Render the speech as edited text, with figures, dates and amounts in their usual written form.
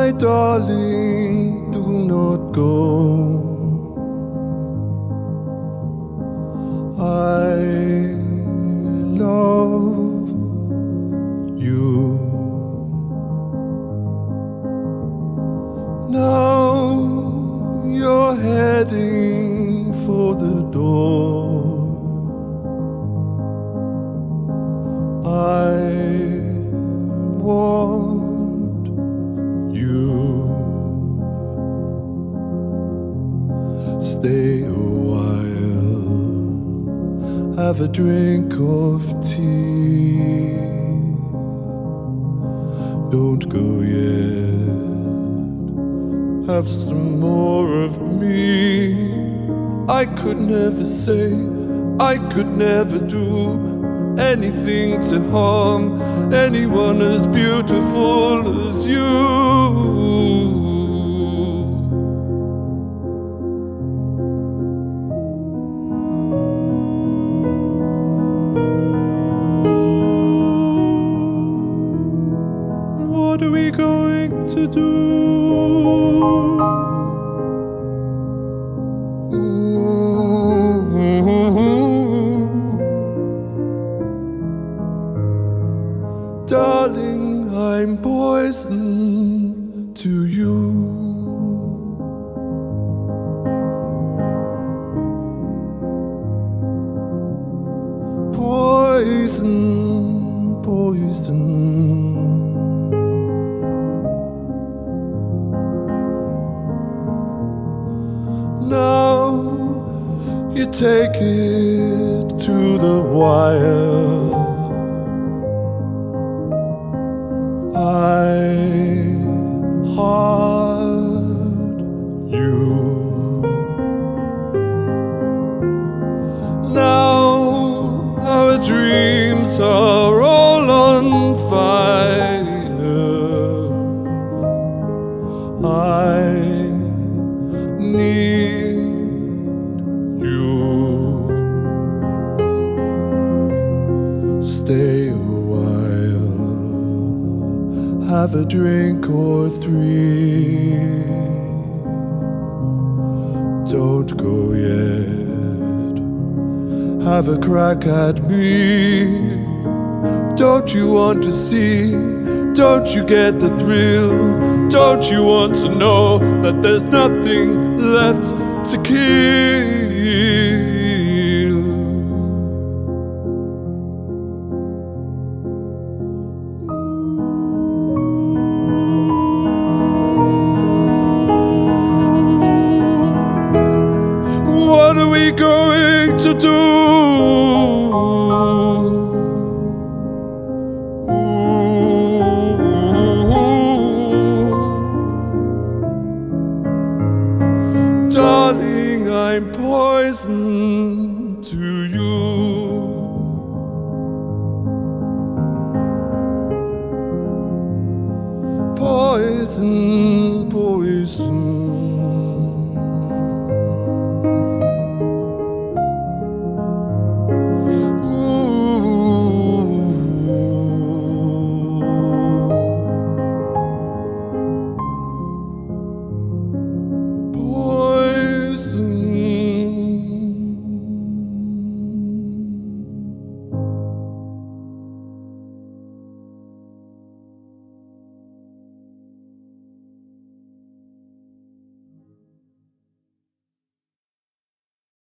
My darling, do not go. I love you. Now you're heading for the door. I want you. Stay a while, have a drink of tea. Don't go yet, have some more of me. I could never say, I could never do anything to harm anyone as beautiful as you. What are we going to do? Darling, I'm poison to you. Poison, poison. Now you take it to the wire. I heart you. Now our dreams are all on fire. I need you. Stay a while, have a drink or three. Don't go yet, have a crack at me. Don't you want to see? Don't you get the thrill? Don't you want to know that there's nothing left to kill? What are we going to do?